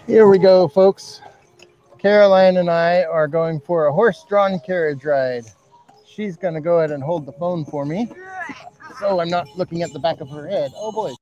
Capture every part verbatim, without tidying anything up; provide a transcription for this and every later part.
Here we go, folks. Caroline and I are going for a horse-drawn carriage ride. She's going to go ahead and hold the phone for me so I'm not looking at the back of her head. Oh boy.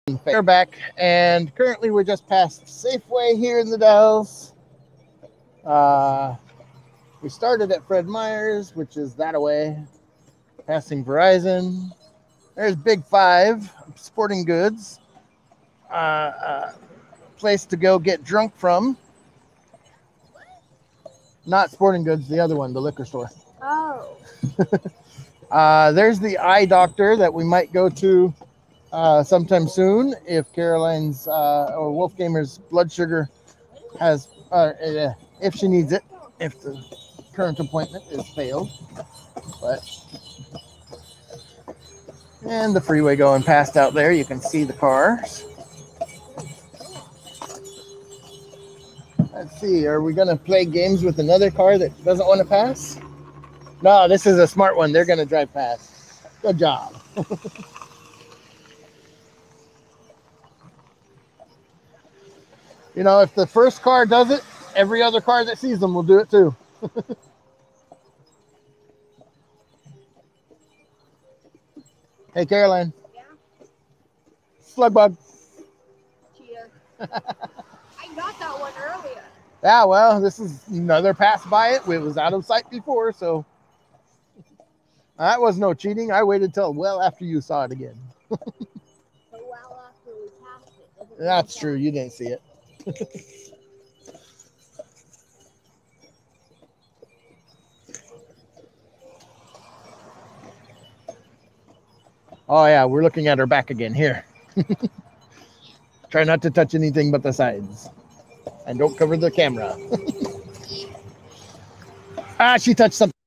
We're back, and currently we're just past Safeway here in the Dells. Uh, we started at Fred Meyer's, which is that away, passing Verizon. There's Big Five, Sporting Goods, uh, uh, place to go get drunk from. Not Sporting Goods, the other one, the liquor store. Oh. uh, there's the eye doctor that we might go to uh, sometime soon if Caroline's uh, or Wolfgamer's blood sugar has, uh, uh, if she needs it, if the current appointment is failed. But and the freeway going past out there, you can see the cars. Let's see, are we going to play games with another car that doesn't want to pass? No, this is a smart one. They're going to drive past. Good job. You know, if the first car does it, every other car that sees them will do it too. Hey, Caroline. Yeah? Slug bug. Cheater. I got that one earlier. Yeah, well, this is another pass by it. It was out of sight before, so that was no cheating. I waited till well after you saw it again. So well after we passed it. That's true. You didn't see it. Oh, yeah, we're looking at her back again. Here. Try not to touch anything but the sides. And don't cover the camera. Ah, she touched something.